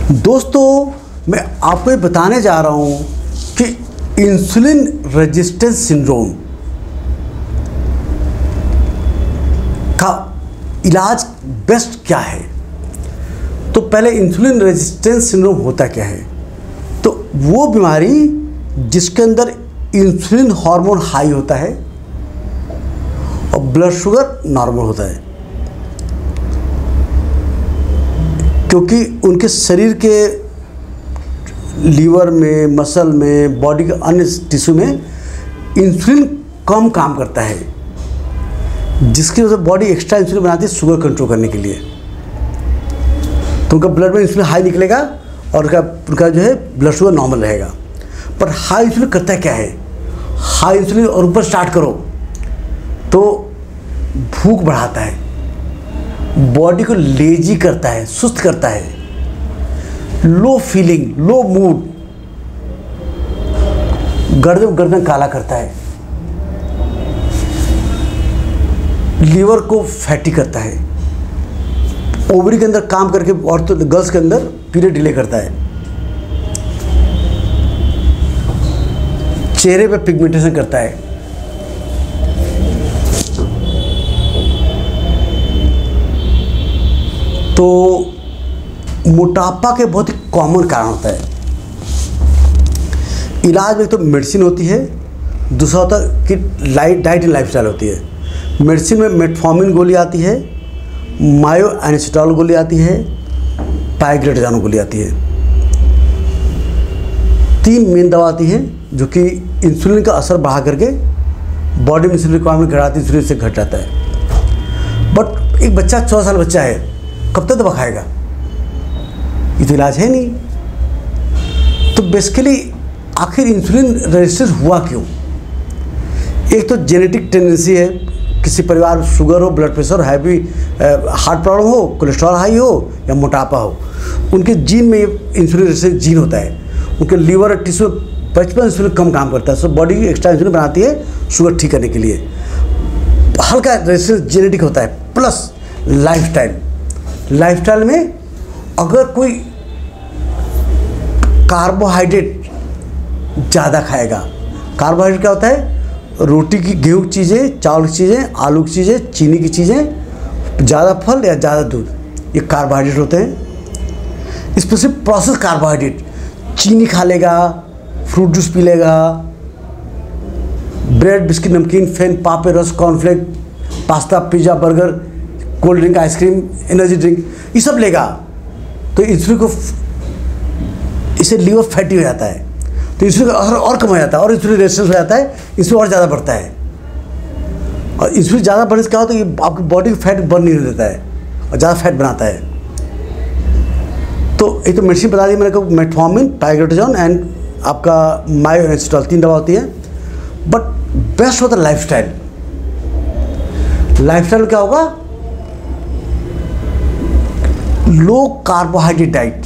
दोस्तों, मैं आपको ये बताने जा रहा हूँ कि इंसुलिन रेजिस्टेंस सिंड्रोम का इलाज बेस्ट क्या है। तो पहले इंसुलिन रेजिस्टेंस सिंड्रोम होता क्या है? तो वो बीमारी जिसके अंदर इंसुलिन हार्मोन हाई होता है और ब्लड शुगर नॉर्मल होता है, क्योंकि उनके शरीर के लीवर में, मसल में, बॉडी के अन्य टिश्यू में इंसुलिन कम काम करता है, जिसकी वजह से बॉडी एक्स्ट्रा इंसुलिन बनाती है शुगर कंट्रोल करने के लिए। तो उनका ब्लड में इंसुलिन हाई निकलेगा और उनका जो है ब्लड शुगर नॉर्मल रहेगा। पर हाई इंसुलिन करता क्या है? हाई इंसुलिन और ऊपर स्टार्ट करो तो भूख बढ़ाता है, बॉडी को लेजी करता है, सुस्त करता है, लो फीलिंग, लो मूड, गर्दन काला करता है, लीवर को फैटी करता है, ओवरी के अंदर काम करके औरतों गर्ल्स के अंदर पीरियड डिले करता है, चेहरे पे पिगमेंटेशन करता है, तो मोटापा के बहुत ही कॉमन कारण होता है। इलाज में तो मेडिसिन होती है, दूसरा होता है कि डाइट एंड लाइफस्टाइल होती है। मेडिसिन में मेटफॉर्मिन गोली आती है, मायो एनिसिटॉल गोली आती है, पाइग्रेटेजॉन गोली आती है। 3 मेन दवा आती है जो कि इंसुलिन का असर बढ़ा करके बॉडी में इंसुलिन रिक्वायरमेंट घटाती है, इंसुलिन से घट जाता है। बट एक बच्चा 14 साल बच्चा है, कब तक दवा खाएगा? ये तो इलाज है नहीं। तो बेसिकली आखिर इंसुलिन रेजिस्टेंस हुआ क्यों? एक तो जेनेटिक टेंडेंसी है, किसी परिवार में शुगर हो, blood pressure, heavy heart problem हो, कोलेस्ट्रॉल हाई हो या मोटापा हो, उनके जीन में इंसुलिन रेजिस्टेंस जीन होता है। उनके लीवर और टिश्यू बचपन इंसुलिन कम काम करता है, सो बॉडी एक्स्ट्रा इंसुलिन बनाती है शुगर ठीक करने के लिए। हल्का रेजिस्टेंस जेनेटिक होता है, प्लस लाइफस्टाइल में अगर कोई कार्बोहाइड्रेट ज़्यादा खाएगा, कार्बोहाइड्रेट क्या होता है? रोटी की, गेहूं की चीज़ें, चावल की चीज़ें, आलू की चीज़ें, चीनी की चीज़ें, ज़्यादा फल या ज़्यादा दूध, ये कार्बोहाइड्रेट होते हैं। स्पेशली प्रोसेस कार्बोहाइड्रेट, चीनी खा लेगा, फ्रूट जूस पी लेगा, ब्रेड, बिस्किट, नमकीन, फेन, पापे, रस, cornflake, pasta, pizza, burger, cold drink, ice cream, energy drink, ये सब लेगा तो इंसुलिन को, इससे लीवर फैटी हो जाता है, तो इंसुलिन का असर और कम हो जाता है और इंसुलिन रेजिस्टेंस हो जाता है, इंसुलिन और ज़्यादा बढ़ता है। और इंसुलिन ज़्यादा बढ़ने से क्या होता है कि आपकी बॉडी को फैट बर्न नहीं देता है और ज़्यादा फैट बनाता है। तो एक तो मेडिसिन बता दी मैंने को, मेटफॉर्मिन, पाइग्रेटेजॉन एंड आपका मायो एनिसिटॉल, 3 दवा होती है। बट बेस्ट होता है लाइफस्टाइल। लाइफस्टाइल क्या होगा? Low carbohydrate diet.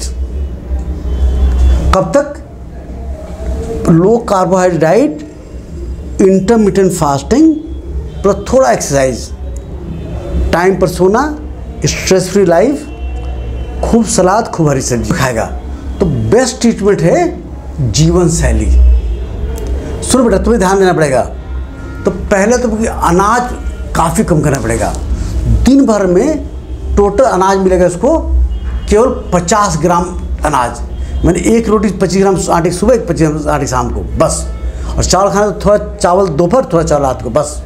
कब तक? Low carbohydrate diet, intermittent fasting, plus थोड़ा एक्सरसाइज, टाइम पर सोना, स्ट्रेस फ्री लाइफ, खूब सलाद, खूब हरी सब्जी खाएगा तो बेस्ट ट्रीटमेंट है जीवन शैली। सुनो बेटा, तुम्हें ध्यान देना पड़ेगा। तो पहले तो अनाज काफ़ी कम करना पड़ेगा। दिन भर में टोटल अनाज मिलेगा इसको केवल 50 ग्राम अनाज, मैंने 1 रोटी 25 ग्राम आटे सुबह, 25 ग्राम आटे शाम को, बस। और चावल खाना तो थोड़ा चावल दोपहर, थोड़ा चावल रात को, बस।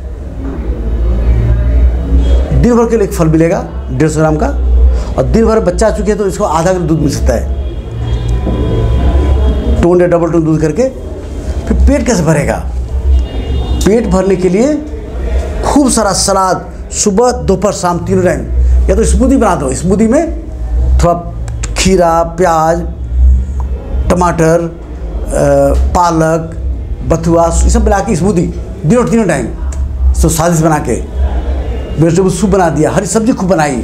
दिन भर के लिए एक फल मिलेगा 150 ग्राम का, और दिन भर बच्चा आ चुके हैं तो इसको आधा किलो दूध मिल सकता है, टोन या डबल टोन दूध करके। फिर पेट कैसे भरेगा? पेट भरने के लिए खूब सारा सलाद, सुबह, दोपहर, शाम, तीनों टाइम। या तो स्मूदी बना दो, स्मूदी में थोड़ा खीरा, प्याज, टमाटर, पालक, बथुआ, ये सब मिला के स्मूदी तीनों टाइम, तो स्वादिष्ट बना के वेजिटेबल सूप बना दिया, हरी सब्जी खूब बनाई,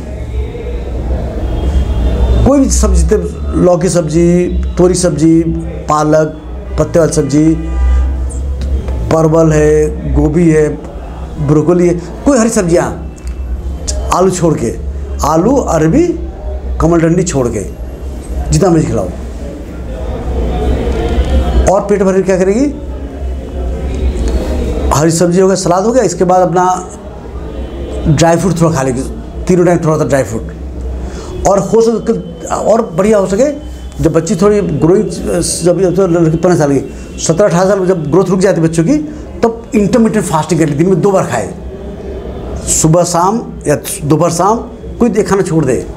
कोई भी सब्जी, लौकी सब्जी, तोरी सब्जी, पालक, पत्ते वाली सब्जी, परवल है, गोभी है, ब्रोकली है, कोई हरी सब्जियाँ, आलू छोड़ के, आलू, अरबी, कमल डंडी छोड़ के, जितना मर्जी खिलाओ। और पेट भर के क्या करेगी, हरी सब्जी हो गया, सलाद हो गया, इसके बाद अपना ड्राई फ्रूट थोड़ा खा लेगी, तीनों टाइम थोड़ा सा ड्राई फ्रूट। और हो सके और बढ़िया हो सके, जब बच्ची थोड़ी ग्रोइंग, जब लड़की 15 साल की 17-18 साल में जब ग्रोथ रुक जाती है बच्चों की, तब इंटरमीडिएट फास्टिंग कर ली, दिन में 2 बार खाए, सुबह शाम या दोपहर शाम, कोई एक खाना छोड़ दे।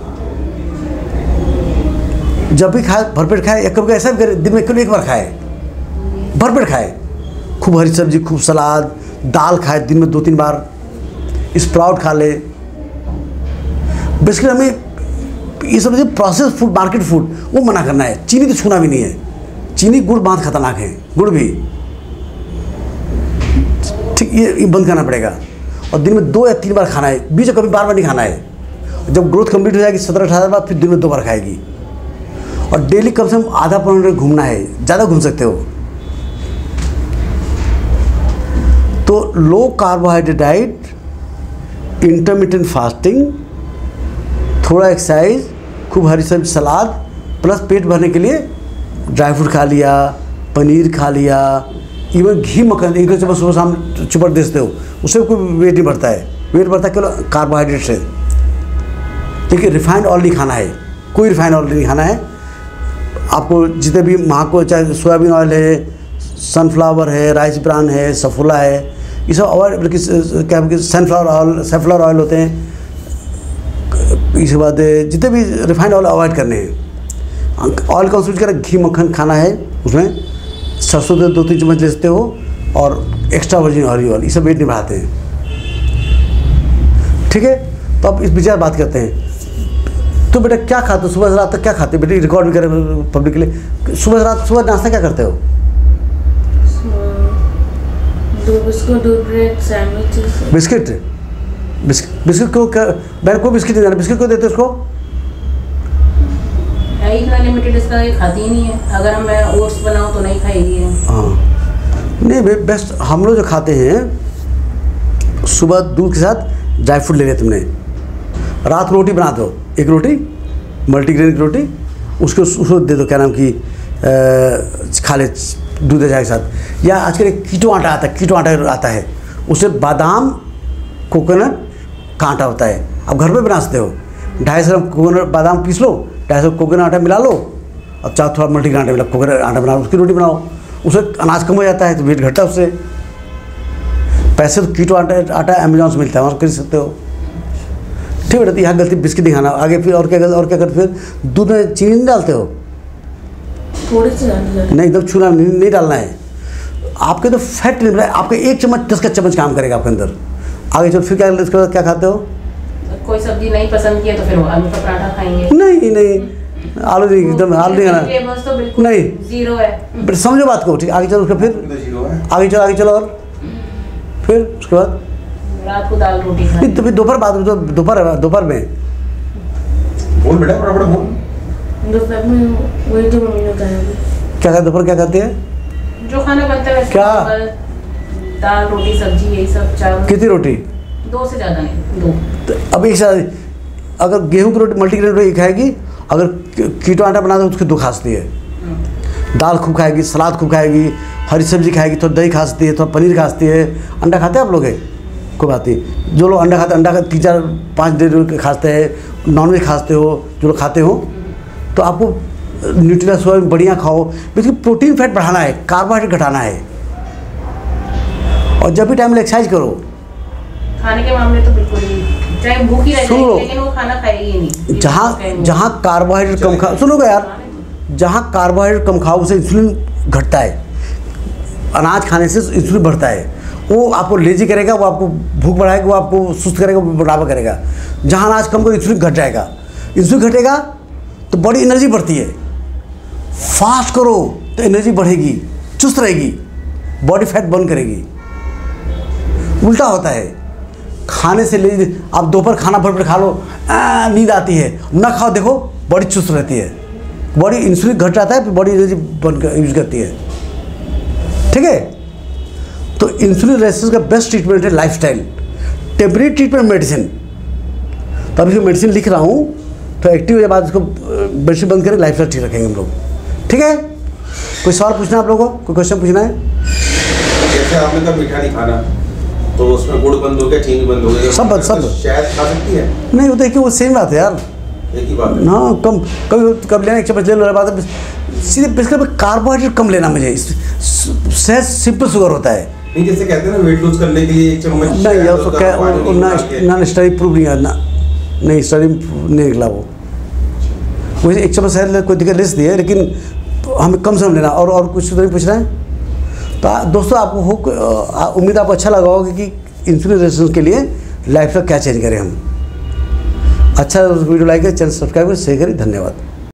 जब भी खाए भरपेट खाए, या कभी ऐसा भी करे दिन में केवल 1 बार खाए, भरपेट खाए, खूब हरी सब्जी, खूब सलाद, दाल खाए दिन में 2-3 बार, स्प्राउट खा ले। बेसिकली हमें ये सब प्रोसेस फूड, मार्केट फूड वो मना करना है। चीनी तो छूना भी नहीं है, चीनी गुड़ बहुत खतरनाक है, गुड़ भी ठीक, ये बंद करना पड़ेगा। और दिन में 2 या 3 बार खाना है, बीच में कभी बार नहीं खाना है। जब ग्रोथ कंप्लीट हो जाएगी 17-18 बाद, फिर दिन में 2 बार खाएगी। और डेली कम से कम आधा पौना घंटा घूमना है, ज़्यादा घूम सकते हो। तो low carbohydrate diet, intermittent fasting, थोड़ा एक्सरसाइज, खूब हरी सब्जी, सलाद, प्लस पेट भरने के लिए ड्राई फ्रूट खा लिया, पनीर खा लिया, इवन घी मक्खन 1-2 चम्मच सुबह शाम चुपड़ देते हो, उससे कोई वेट नहीं बढ़ता है। वेट बढ़ता है केवल कार्बोहाइड्रेट से। देखिए रिफाइंड ऑयल नहीं खाना है, कोई रिफाइंड ऑयल नहीं खाना है। आपको जितने भी को चाहे सोयाबीन ऑयल है, सनफ्लावर है, राइस ब्रान है, सफोला है, ये सब अवॉइड, क्या सनफ्लावर ऑयल होते हैं। इसके बाद जितने भी रिफाइंड ऑयल अवॉइड करने हैं। ऑयल कंज्यूम करें, घी मक्खन खाना है, उसमें सरसों तेल 2-3 चम्मच ले सकते हो, और एक्स्ट्रा वर्जिन ऑलिव ऑयल, ये सब वेट नहीं बढ़ाते हैं। ठीक है, तो अब इस विचार बात करते हैं। तो बेटा क्या खाते हो, सुबह से रात तक क्या खाते हो बेटा, रिकॉर्ड भी करें पब्लिक के लिए। सुबह से रात, सुबह नाश्ता क्या करते हो? 2 बिस्कुट, 2 ब्रेड, सैंडविच। बिस्किट क्यों, मैंने कोई बिस्किट नहीं जाना, बिस्किट क्यों देते उसको? है इतना लिमिटेड, इसका ये खाती ही नहीं है। अगर हम मैं ओट्स बनाऊँ तो नहीं खाएगी। हाँ नहीं बेस्ट, हम लोग जो खाते हैं सुबह दूध के साथ ड्राई फ्रूट ले लिया तुमने, रात रोटी बना दो, 1 रोटी मल्टीग्रेन की रोटी, उसको दे दो, क्या नाम की खा ले दूध चाय के साथ। या आजकल एक कीटो आटा आता है, कीटो आटा आता है, उससे बादाम, कोकोनट का आटा होता है, आप घर पे बना सकते हो। 250 ग्राम कोकोनट बादाम पीस लो, 250 कोकोनट आटा मिला लो, और चाहे थोड़ा मल्टीग्रेन आटा मिला, कोकोनट आटा बना लो, उसकी रोटी बनाओ, उससे अनाज कम हो जाता है, तो वेट घटता है उससे। पैसे तो कीटो आटा अमेजोन से मिलता है, वहाँ खरीद सकते हो। ठीक है, यहाँ गलती बिस्किट नहीं खाना। आगे फिर और क्या करते, फिर दूध में चीनी नहीं डालते हो? थोड़ी सी नहीं, एकदम छूना नहीं डालना है। आपके तो फैट नहीं, आपके 1 चम्मच 10 का चम्मच काम करेगा आपके अंदर। आगे चलो फिर क्या, इसके बाद क्या खाते हो? कोई सब्जी नहीं पसंद की है तो फिर आलू का पराठा खाएंगे। नहीं आलू नहीं, एकदम आलू नहीं खाना, तो बिल्कुल नहीं, 0 है। समझो बात को। ठीक, आगे चलो, उसका फिर आगे चलो और फिर उसके बाद रात को दाल रोटी खाएं। तो फिर दोपहर में बोल बेटा, बड़ा बोल। दोपहर में वही जो मम्मी ने बताया, क्या खाते, दोपहर क्या खाते हैं? जो खाना बनता है क्या? दाल रोटी सब्जी यही सब, चावल। कितनी रोटी? 2 से ज़्यादा नहीं, 2। तो अब एक साथ अगर गेहूं की रोटी, मल्टीग्रेन रोटी खाएगी, अगर कीटो आटा बना दो उसकी 2 खा सकती है। दाल खूब खाएगी, सलाद खूब खाएगी, हरी सब्जी खाएगी, थोड़ा दही खा सकती है, थोड़ा पनीर खा सकती है। अंडा खाते हैं आप लोग? है कोई बात नहीं। जो लोग अंडा खाते हैं, अंडा का 3-4-5 दिन खाते हैं, नॉनवेज खाते हो, जो लोग खाते हो, तो आपको न्यूट्रिला सोयाबीन बढ़िया खाओ। बेसिकली प्रोटीन फैट बढ़ाना है, कार्बोहाइड्रेट घटाना है। और जब भी टाइम एक्सरसाइज करो। खाने के मामले तो बिल्कुल नहीं, चाहे भूखी रह जाएगी लेकिन वो खाना खाएगी नहीं। जहाँ कार्बोहाइड्रेट कम खा, सुनोगे यार, जहाँ कार्बोहाइड्रेट कम खाओ उसे इंसुलिन घटता है। अनाज खाने से इंसुलिन बढ़ता है, वो आपको लेजी करेगा, वो आपको भूख बढ़ाएगा, वो आपको सुस्त करेगा, वो मोटापा करेगा। जहाँ अनाज कम करो इंसुलिन घट जाएगा, इंसुलिन घटेगा तो बॉडी एनर्जी बढ़ती है। फास्ट करो तो एनर्जी बढ़ेगी, चुस्त रहेगी, बॉडी फैट बर्न करेगी। उल्टा होता है, खाने से ले आप दोपहर खाना भरपेट खा लो, नींद आती है, ना खाओ, देखो बॉडी चुस्त रहती है, बॉडी इंसुलिन घट जाता है, फिर बॉडी एनर्जी बर्न यूज करती है। ठीक है, तो इंसुलिन रेजिस्टेंस का बेस्ट ट्रीटमेंट है लाइफस्टाइल, टेम्परेरी ट्रीटमेंट मेडिसिन। तो अभी जो मेडिसिन लिख रहा हूँ तो एक्टिव हो जाए बाद इसको बेडशीट बंद करें, लाइफस्टाइल ठीक रखेंगे हम लोग। ठीक है, कोई सवाल पूछना है आप लोगों को, कोई क्वेश्चन पूछना है? जैसे आपने कहा मीठा नहीं खाना, तो उसमें गुड़ बंद हो गया, चीनी बंद हो गया, सब शहद खा सकती है? नहीं, वो देखिए वो सेम बात है यार, एक ही बात है। हाँ, कब लेना, एक चम्मच ले लो, बात है सीधे। बेसिकली कार्बोहाइड्रेट कम लेना मुझे, सहज सिंपल शुगर होता है। नहीं, जैसे कहते हैं ना वेट लूज करने के लिए 1 चम्मच नहीं यार, उसको क्या ना स्टडी प्रूव नहीं है ना, नहीं स्टडी नहीं निकला वो। मुझे 1 चम्मच शहद कोई दिक्कत लिस्ट दी है, लेकिन हमें कम से कम लेना। और कुछ तो नहीं पूछना है? तो दोस्तों, आपको उम्मीद आपको अच्छा लगा होगा कि इंसुलिन रेजिस्टेंस के लिए लाइफ में क्या चेंज करें हम। अच्छा वीडियो लाइक करें, चैनल सब्सक्राइब करें, शेयर करें। धन्यवाद।